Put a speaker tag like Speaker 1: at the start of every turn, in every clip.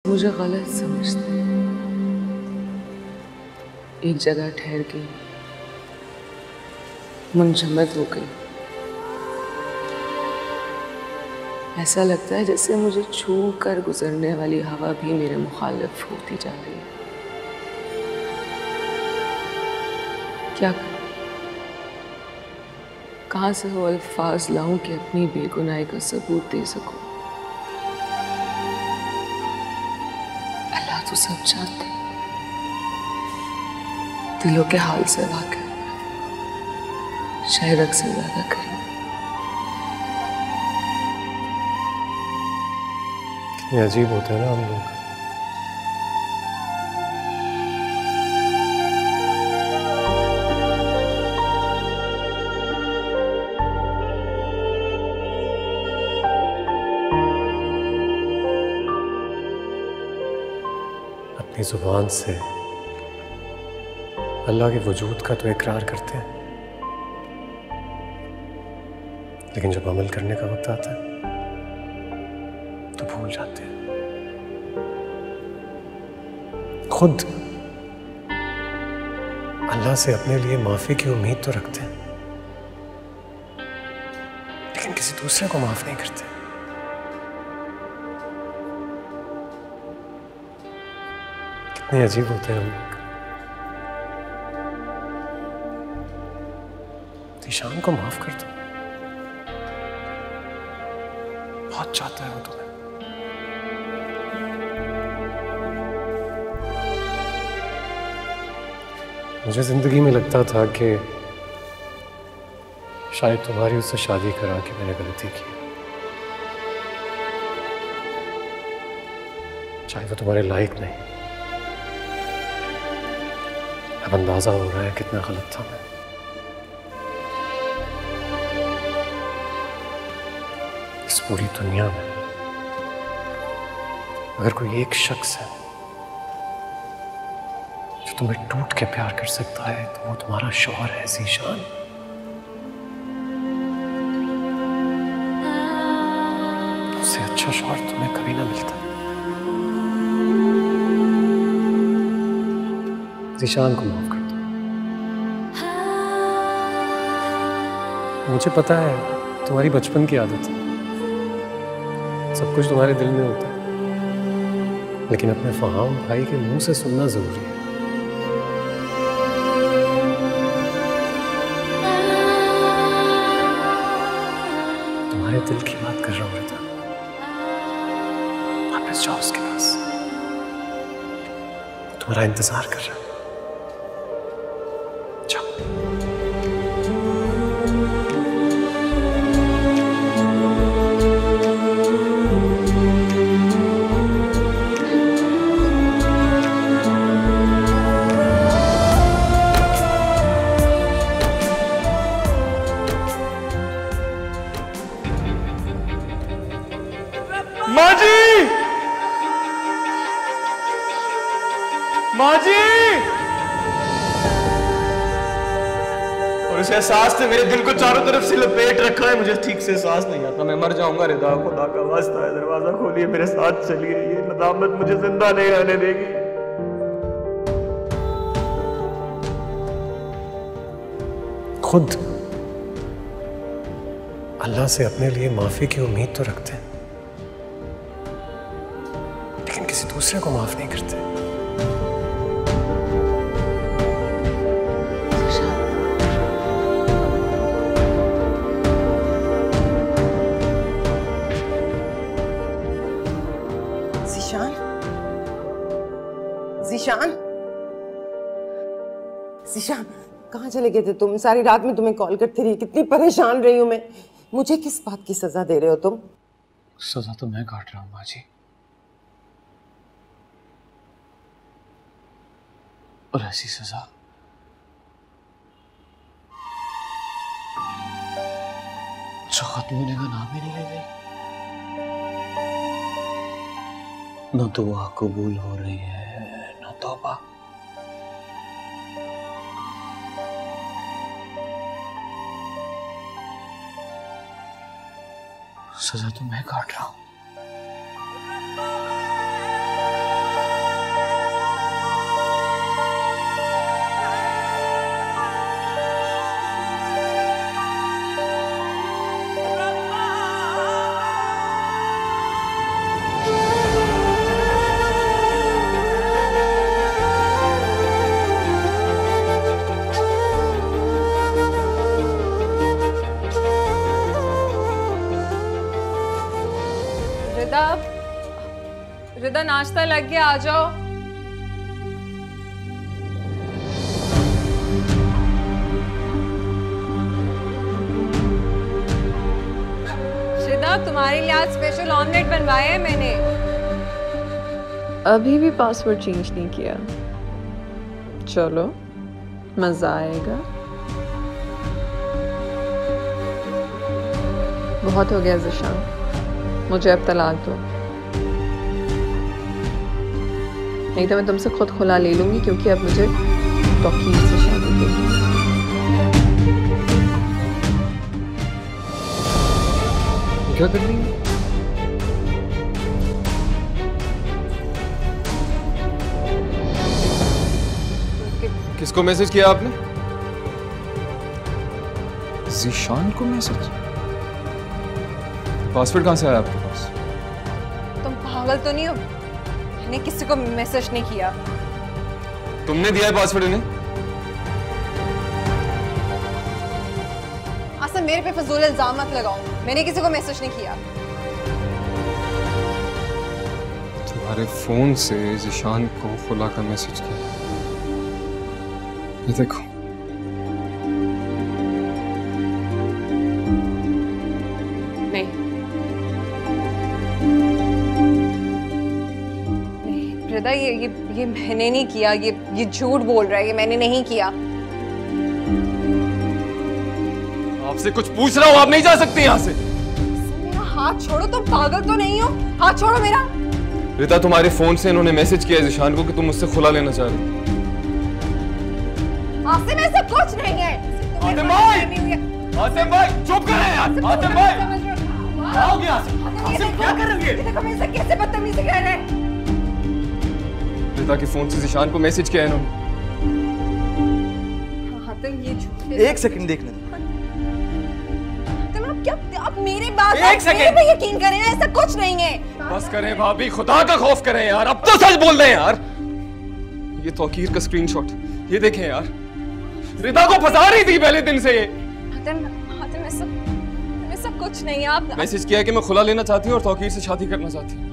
Speaker 1: मुझे गलत समझते हैं। एक जगह ठहर के मुंजमद हो गई। ऐसा लगता है जैसे मुझे छू कर गुजरने वाली हवा भी मेरे मुखालिफ होती जा रही है। क्या करूं? कहां से वो अल्फाज लाऊं कि अपनी बेगुनाही का सबूत दे सकूं? अल्लाह तो सब जानता है, दिलों के हाल से वाकिफ है, शायद अक्सर ज्यादा करीब।
Speaker 2: कितने अजीब होते हैं ना हम लोग। अपनी जुबान से अल्लाह के वजूद का तो इकरार करते हैं, लेकिन जब अमल करने का वक्त आता है तो भूल जाते हैं। खुद अल्लाह से अपने लिए माफी की उम्मीद तो रखते हैं, लेकिन किसी दूसरे को माफ नहीं करते। कितने अजीब होते हैं हम लोग। ईशान को माफ कर दो, बहुत चाहता है वो तुम्हें। मुझे जिंदगी में लगता था कि शायद तुम्हारी उससे शादी करा के मैंने गलती की, शायद वो तुम्हारे लायक नहीं। अब अंदाजा हो रहा है कितना गलत था मैं। इस पूरी दुनिया में अगर कोई एक शख्स है जो तुम्हें टूट के प्यार कर सकता है तो वो तुम्हारा शौहर है ज़ीशान। उससे अच्छा शौहर तुम्हें कभी ना मिलता। ज़ीशान को माफ कर दो। मुझे पता है तुम्हारी बचपन की आदत है, सब कुछ तुम्हारे दिल में होता है, लेकिन अपने फहाम भाई के मुंह से सुनना जरूरी है। तुम्हारे दिल की बात कर रहा हूं रिता, वापस जाओ उसके पास, तुम्हारा इंतजार कर रहा है।
Speaker 3: माँ जी, माँ जी, और इस एहसास ने मेरे दिल को चारों तरफ से लपेट रखा है। मुझे ठीक से एहसास नहीं आता, मैं मर जाऊंगा। रिदा, खुदा का वास्ता है, दरवाजा खोलिए, मेरे साथ चलिए, ये नदामत मुझे जिंदा नहीं रहने देगी।
Speaker 2: खुद अल्लाह से अपने लिए माफी की उम्मीद तो रखते हैं, लेकिन किसी दूसरे को माफ नहीं करते।
Speaker 4: ज़ीशान, ज़ीशान, ज़ीशान, कहाँ चले गए थे तुम? सारी रात में तुम्हें कॉल करती रही, कितनी परेशान रही हूं मैं। मुझे किस बात की सजा दे रहे हो तुम?
Speaker 2: सजा तो मैं काट रहा हूं माँ जी, और ऐसी सजा जो खत्म होने का नाम ही नहीं ले रही। न दुआ कबूल हो रही है, न तौबा। सजा तो मैं काट रहा हूं।
Speaker 5: थोड़ा नाश्ता लग गया, आ जाओ। श्रिदा, तुम्हारे लिए आज स्पेशल ऑमलेट बनवाया है मैंने।
Speaker 1: अभी भी पासवर्ड चेंज नहीं किया। चलो मजा आएगा। बहुत हो गया ज़िशान, मुझे अब तलाक दो, नहीं तो मैं तुमसे खुद खुला ले लूंगी, क्योंकि अब मुझे तौकीर से शादी करनी है।
Speaker 2: क्या कर रही है?
Speaker 3: किसको मैसेज किया आपने? ज़ीशान को मैसेज? पासवर्ड कहां से आया आपके पास?
Speaker 5: तुम पागल तो नहीं हो? मैंने किसी को मैसेज नहीं किया।
Speaker 3: तुमने दिया है पासवर्ड इन्हें?
Speaker 5: आसन, मेरे पे फजूल इल्जाम मत लगाओ, मैंने किसी को मैसेज नहीं किया।
Speaker 3: तुम्हारे फोन से ज़ीशान को खुला का मैसेज किया। ये देखो।
Speaker 5: नहीं, रिदा, ये मैंने नहीं किया। ये झूठ बोल रहा है, ये मैंने नहीं किया।
Speaker 3: आपसे कुछ पूछ रहा हूँ, आप नहीं जा सकती यहाँ से।
Speaker 5: मेरा हाथ छोड़ो, तुम पागल तो नहीं हो? हाथ छोड़ो मेरा।
Speaker 3: रिता, तुम्हारे फोन से इन्होंने मैसेज किया है ज़ीशान को कि तुम मुझसे खुला लेना चाह रही हो।
Speaker 5: आसिम, ऐसा कुछ नहीं है।
Speaker 3: आसिम भाई! आसिम भाई, चुप करें यार! आसिम भाई! क्या हो गया आसिम? आसिम, क्या कर रही है?
Speaker 5: देखो मेरे से कैसे बदतमीजी कर रहे हैं।
Speaker 3: रिता के फोन से ज़ीशान को मैसेज किया है इन्होंने।
Speaker 5: हातिम, ये झूठ है।
Speaker 6: एक सेकंड देखने दो।
Speaker 5: हातिम, आप क्या, आप मेरी बात
Speaker 3: एक सेकंड।
Speaker 5: मेरे पे यकीन करें, ऐसा कुछ नहीं है।
Speaker 3: बस करें भाभी, खुदा का खौफ करें यार, अब तो सच बोल रहे हैं यार। ये तौकीर का स्क्रीनशॉट, ये देखें यार, रिता को फंसा रही थी पहले दिन से ये।
Speaker 5: हातिम, ऐसा कुछ नहीं है। आप
Speaker 3: मैसेज किया कि मैं खुला लेना चाहती हूँ और तौकीर से शादी करना चाहती हूँ।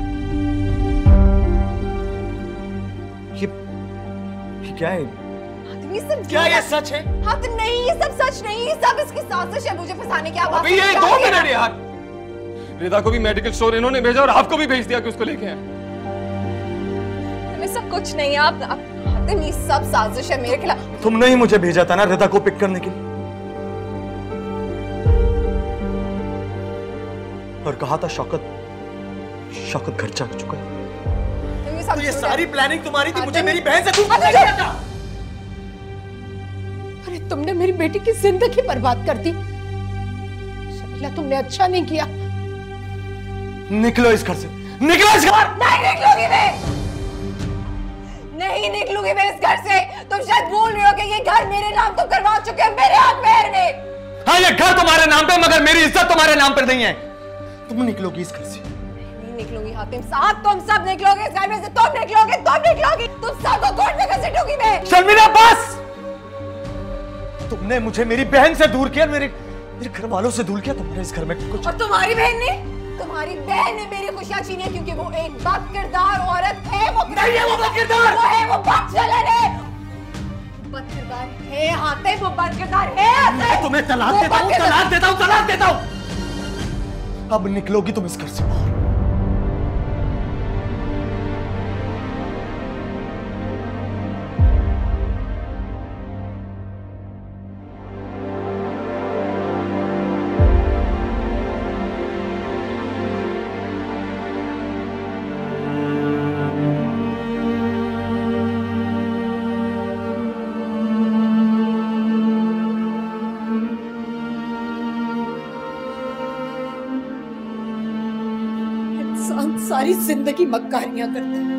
Speaker 6: ये क्या है?
Speaker 5: हातिम, ये सब
Speaker 6: क्या ये सच है?
Speaker 5: हातिम, नहीं, ये सब सच नहीं, ये सब इसकी साजिश है मुझे फंसाने की।
Speaker 3: अभी ये 2 मिनट यार। रिता को भी मेडिकल स्टोर इन्होंने भेजा और आपको भी भेज दिया कि उसको लेके आए।
Speaker 5: ऐसा कुछ नहीं है। आप हातिम, ये सब साजिश है मेरे खिलाफ।
Speaker 6: तुमने ही मुझे भेजा था ना रिता को पिक करने के लिए, और कहा था शौकत घर जा चुका है। तो ये सारी प्लानिंग तुम्हारी थी, मुझे मेरी बहन से दूर करना था।
Speaker 7: अरे तुमने मेरी बेटी की जिंदगी बर्बाद कर दी शकीला, तुमने अच्छा नहीं किया।
Speaker 6: निकलो इस घर से, निकलो इस घर।
Speaker 5: नहीं निकलूंगी मैं, नहीं निकलूंगी मैं इस घर से। तुम शायद भूल रहे हो कि ये घर मेरे नाम तो करवा चुके हैं मेरे हाथ पैर में।
Speaker 6: हाँ, ये घर तुम्हारे नाम पे, मगर मेरी इज्जत तुम्हारे नाम पर नहीं है। तुम निकलोगी इस घर से।
Speaker 5: नहीं निकलूंगी हातिम साहब, तुम सब निकलोगे इस घर में से। तुम निकलोगे, तुम सबको कोर्ट में घसीटूंगी मैं।
Speaker 6: शर्मिला, बस! तुमने मुझे मेरी बहन से दूर किया, मेरे घर वालों से दूर किया। तुम्हारे इस घर में कुछ, और
Speaker 5: तुम्हारी बहन ने मेरी खुशियां छीनी है, क्योंकि वो एक बदकिरदार औरत है। वो
Speaker 6: नहीं है, वो बदकिरदार
Speaker 5: वो बदचलन है, बदकिरदार है हातिम, वो बदकिरदार है।
Speaker 6: मैं तुम्हें तलाक देता हूँ। अब निकलोगी तुम इस घर से बाहर।
Speaker 7: सारी जिंदगी मक्कारियां करता है,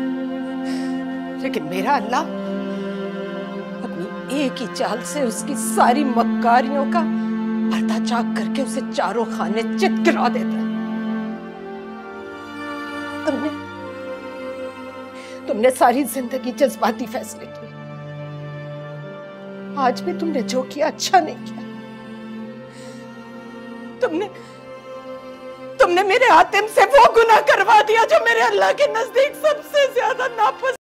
Speaker 7: लेकिन मेरा अल्लाह अपनी एक ही चाल से उसकी सारी मक्कारियों का पर्दाचाक करके उसे चारों खाने चित गिरा देता है। तुमने सारी जिंदगी जज्बाती फैसले किए, आज भी तुमने जो किया अच्छा नहीं किया। तुमने मेरे हातिम से वो गुनाह करवा दिया जो मेरे अल्लाह के नजदीक सबसे ज्यादा नापसंद